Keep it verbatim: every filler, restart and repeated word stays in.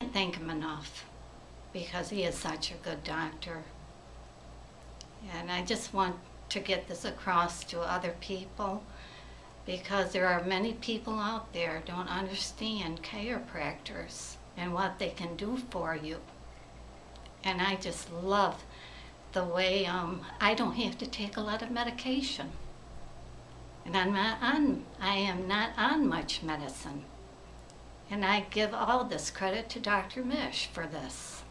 can't thank him enough because he is such a good doctor. And I just want to get this across to other people because there are many people out there don't understand chiropractors and what they can do for you. And I just love the way um, I don't have to take a lot of medication. And I'm not on, I am not on much medicine. And I give all this credit to Doctor Mish for this.